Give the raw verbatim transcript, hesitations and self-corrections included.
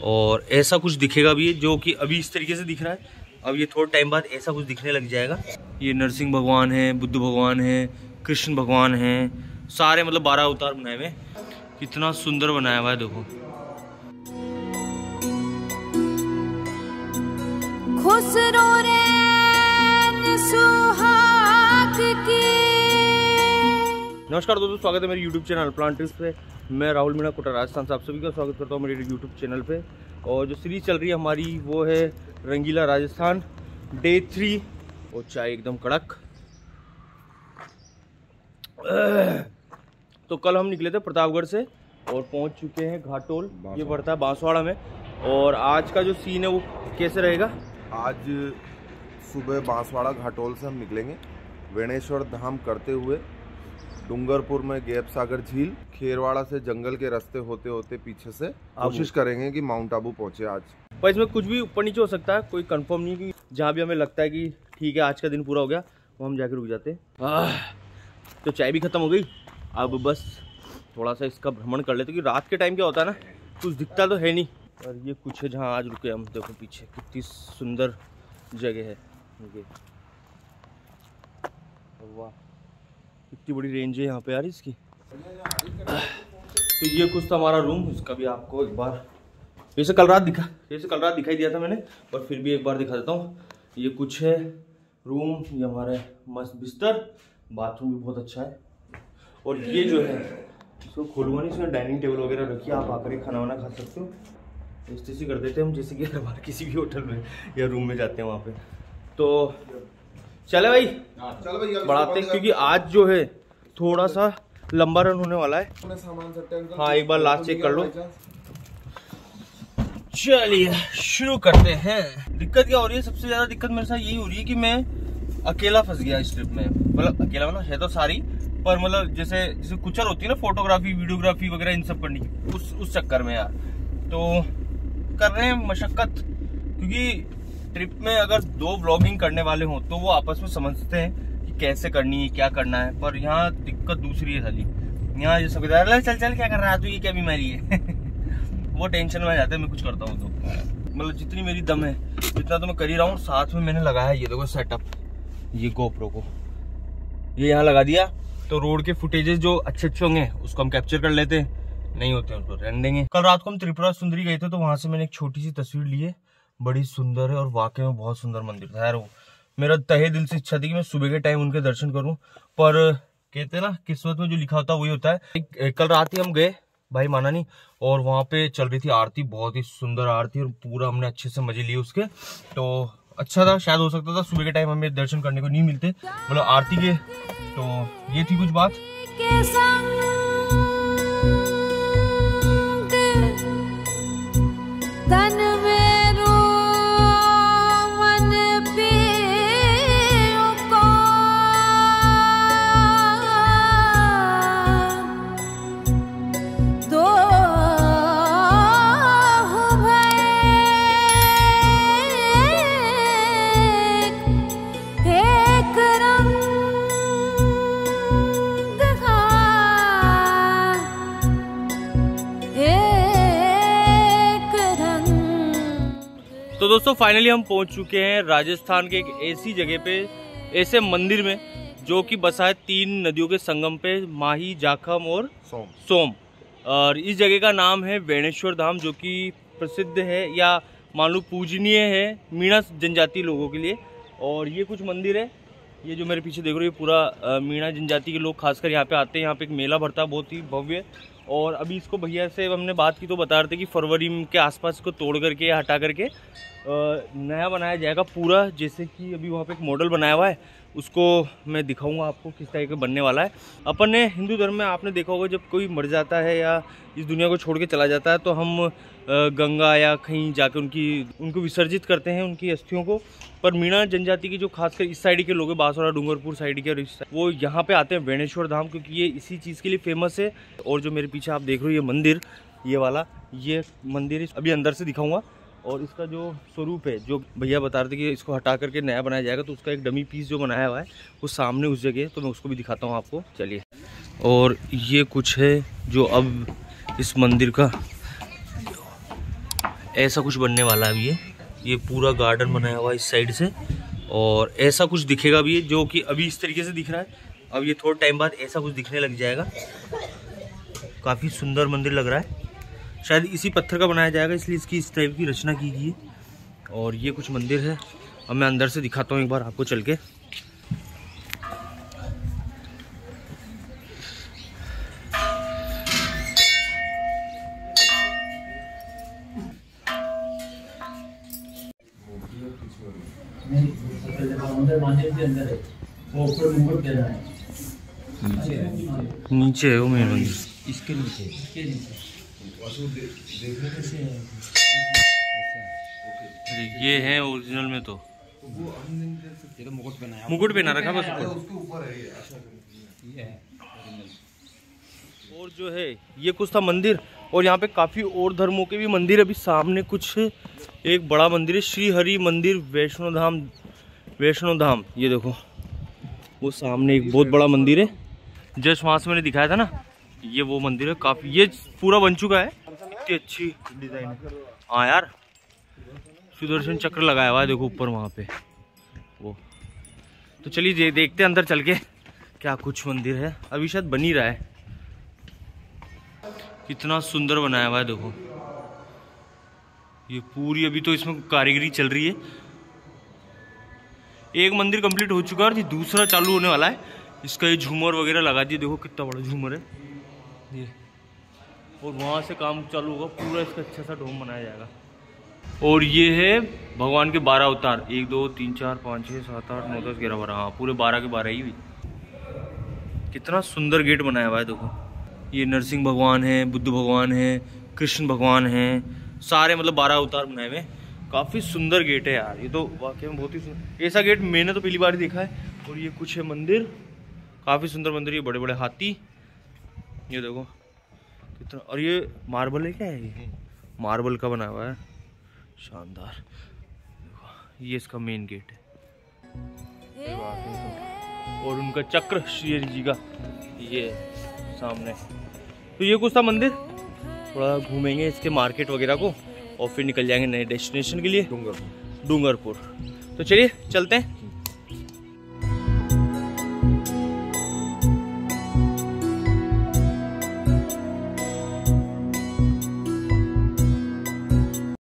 और ऐसा कुछ दिखेगा भी, जो कि अभी इस तरीके से दिख रहा है, अब ये थोड़ा टाइम बाद ऐसा कुछ दिखने लग जाएगा। ये नरसिंह भगवान है, बुद्ध भगवान है, कृष्ण भगवान हैं, सारे मतलब बारह अवतार बनाए हुए। कितना सुंदर बनाया हुआ है देखो। खुसरो रैन सुहाग की। नमस्कार दोस्तों, स्वागत है मेरे YouTube चैनल प्लांटिस्ट पे। मैं राहुल मीणा कोटा राजस्थान से आप सभी का स्वागत करता हूँ मेरे YouTube चैनल पे। और जो सीरीज चल रही है हमारी वो है रंगीला राजस्थान डे थ्री। और चाय एकदम कड़क। तो कल हम निकले थे प्रतापगढ़ से और पहुंच चुके हैं घाटोल, ये पड़ता है बांसवाड़ा में। और आज का जो सीन है वो कैसे रहेगा? आज सुबह बांसवाड़ा घाटोल से हम निकलेंगे, वेणेश्वर धाम करते हुए डूंगरपुर में गैप सागर झील, खेरवाड़ा से जंगल के रास्ते होते होते पीछे से कोशिश करेंगे कि माउंट आबू पहुंचे आज। पर इसमें कुछ भी ऊपर नीचे हो सकता है, कोई कंफर्म नहीं कि जहाँ भी हमें लगता है कि ठीक है आज का दिन पूरा हो गया वो हम जाके रुक जाते हैं। तो चाय भी खत्म हो गई, अब बस थोड़ा सा इसका भ्रमण कर लेते, क्योंकि रात के टाइम क्या होता है ना, कुछ दिखता तो है नहीं। और ये कुछ है जहाँ आज रुके हम। देखो पीछे कितनी सुंदर जगह है, वाह इतनी बड़ी रेंज है यहाँ पे यार इसकी। तो ये कुछ था हमारा रूम, इसका भी आपको एक बार जैसे कल रात दिखा जैसे कल रात दिखाई दिया था मैंने, पर फिर भी एक बार दिखा देता हूँ। ये कुछ है रूम, ये हमारे मस्त बिस्तर, बाथरूम भी बहुत अच्छा है। और ये जो है इसको खोलूंगा नहीं, इसमें डाइनिंग टेबल वगैरह रखिए, आप आकर खाना वाना खा सकते हो। इस तरह से कर देते हैं हम, जैसे कि हमारे किसी भी होटल में या रूम में जाते हैं वहाँ पे। तो चले भाई चलो भैया बढ़ाते हैं, क्योंकि आज जो है थोड़ा सा लंबा रन होने वाला है। हाँ एक बार लास्ट चेक कर लो। चलिए शुरू करते हैं। दिक्कत क्या हो रही है? सबसे ज्यादा दिक्कत मेरे साथ यही हो रही है कि मैं अकेला फंस गया इस ट्रिप में। मतलब अकेला मतलब है तो सारी, पर मतलब जैसे जैसे कुचर होती है ना फोटोग्राफी वीडियोग्राफी वगैरह इन सब करने की, उस उस चक्कर में यार तो कर रहे हैं मशक्कत। क्योंकि ट्रिप में अगर दो व्लॉगिंग करने वाले हों तो वो आपस में समझते हैं कि कैसे करनी है, क्या करना है। पर यहाँ दिक्कत दूसरी है साली। यहाँ जो सब चल चल क्या कर रहा है तू, ये क्या बीमारी है वो टेंशन में आ जाते हैं मैं कुछ करता हूँ तो। मतलब जितनी मेरी दम है जितना तो मैं कर ही रहा हूँ। साथ में मैंने लगाया है ये देखो सेटअप, ये गोप्रो को ये यहाँ लगा दिया, तो रोड के फुटेजेस जो अच्छे अच्छे होंगे उसको हम कैप्चर कर लेते हैं, नहीं होते हैं उसको रहने देंगे। कल रात को हम त्रिपुरा सुंदरी गए थे, तो वहां से मैंने एक छोटी सी तस्वीर ली है, बड़ी सुंदर है और वाकई में बहुत सुंदर मंदिर था यार। वो मेरा तहे दिल से इच्छा थी कि मैं सुबह के टाइम उनके दर्शन करूं, पर कहते हैं ना किस्मत में जो लिखा होता है वही होता है। कल रात ही हम गए, भाई माना नहीं, और वहां पे चल रही थी आरती, बहुत ही सुंदर आरती, और पूरा हमने अच्छे से मजे लिए उसके। तो अच्छा था, शायद हो सकता था सुबह के टाइम हमें दर्शन करने को नहीं मिलते मतलब आरती के। तो ये थी कुछ बात। तो दोस्तों फाइनली हम पहुंच चुके हैं राजस्थान के एक ऐसी जगह पे, ऐसे मंदिर में जो कि बसा है तीन नदियों के संगम पे, माही, जाखम और सोम सोम और इस जगह का नाम है वेणेश्वर धाम, जो कि प्रसिद्ध है या मान लो पूजनीय है मीणा जनजाति लोगों के लिए। और ये कुछ मंदिर है, ये जो मेरे पीछे देख रहे हो ये पूरा मीणा जनजाति के लोग खासकर यहाँ पे आते हैं। यहाँ पे एक मेला भरता है बहुत ही भव्य। और अभी इसको भैया से हमने बात की तो बता रहे थे कि फरवरी के आसपास इसको तोड़ करके या हटा करके नया बनाया जाएगा पूरा। जैसे कि अभी वहाँ पे एक मॉडल बनाया हुआ है, उसको मैं दिखाऊंगा आपको किस तरह का बनने वाला है। अपन ने हिंदू धर्म में आपने देखा होगा जब कोई मर जाता है या इस दुनिया को छोड़ के चला जाता है तो हम गंगा या कहीं जाकर उनकी उनको विसर्जित करते हैं उनकी अस्थियों को। पर मीणा जनजाति की जो खासकर इस साइड के लोग हैं, बांसवाड़ा डूंगरपुर साइड के, वो यहाँ पे आते हैं वेणेश्वर धाम, क्योंकि ये इसी चीज़ के लिए फेमस है। और जो मेरे पीछे आप देख रहे हो ये मंदिर, ये वाला ये मंदिर अभी अंदर से दिखाऊंगा। और इसका जो स्वरूप है, जो भैया बता रहे थे कि इसको हटा करके नया बनाया जाएगा, तो उसका एक डमी पीस जो बनाया हुआ है वो सामने उस जगह, तो मैं उसको भी दिखाता हूँ आपको। चलिए। और ये कुछ है जो अब इस मंदिर का ऐसा कुछ बनने वाला है अभी ये ये पूरा गार्डन बनाया हुआ है इस साइड से, और ऐसा कुछ दिखेगा भी ये, जो कि अभी इस तरीके से दिख रहा है, अब ये थोड़ा टाइम बाद ऐसा कुछ दिखने लग जाएगा। काफ़ी सुंदर मंदिर लग रहा है, शायद इसी पत्थर का बनाया जाएगा, इसलिए इसकी इस टाइप की रचना की गई है। और ये कुछ मंदिर है, अब मैं अंदर से दिखाता हूँ एक बार आपको चल के। नीचे है वो मेन मंदिर, इसके नीचे इसके नीचे ये है ओरिजिनल में। तो ये तो मुकुट पहनाया मुकुट पहना रखा बस ऊपर। उसके ऊपर है ये है और जो है ये कुछ था मंदिर, और यहाँ पे काफ़ी और धर्मों के भी मंदिर। अभी सामने कुछ एक बड़ा मंदिर है, श्री हरि मंदिर वैष्णो धाम, वैष्णो धाम। ये देखो वो सामने एक बहुत बड़ा मंदिर है, जस्ट वहाँ से मैंने दिखाया था ना, ये वो मंदिर है। काफ़ी ये पूरा बन चुका है, इतनी अच्छी डिज़ाइन है। हाँ यार, सुदर्शन चक्र लगाया हुआ है देखो ऊपर वहाँ पे वो। तो चलिए देखते हैं अंदर चल के क्या कुछ मंदिर है, अभी शायद बन ही रहा है। कितना सुंदर बनाया हुआ है देखो, ये पूरी अभी तो इसमें कारीगरी चल रही है। एक मंदिर कंप्लीट हो चुका है और ये दूसरा चालू होने वाला है। इसका ये झूमर वगैरह लगा दिए, देखो कितना बड़ा झूमर है ये, और वहाँ से काम चालू होगा, पूरा इसका अच्छा सा डोम बनाया जाएगा। और ये है भगवान के बारह अवतार, एक दो तीन चार पाँच छः सात आठ नौ दस ग्यारह बारह, हाँ पूरे बारह के बारह ही हुई। कितना सुंदर गेट बनाया हुआ है देखो। ये नरसिंह भगवान है, बुद्ध भगवान है, कृष्ण भगवान है, सारे मतलब बारह अवतार बनाए हुए। काफ़ी सुंदर गेट है यार, ये तो वाकई में बहुत ही सुंदर। ऐसा गेट मैंने तो पहली बार ही देखा है। और ये कुछ है मंदिर, काफ़ी सुंदर मंदिर, ये बड़े बड़े हाथी, ये देखो कितना। और ये मार्बल है क्या है, ये मार्बल का बना हुआ है, शानदार। देखो ये इसका मेन गेट है, और उनका चक्र श्री हरि जी का ये सामने। तो ये कुछ था मंदिर, थोड़ा घूमेंगे इसके मार्केट वगैरह को, और फिर निकल जाएंगे नए डेस्टिनेशन के लिए, डूंगरपुर। डूंगरपुर तो चलिए चलते हैं।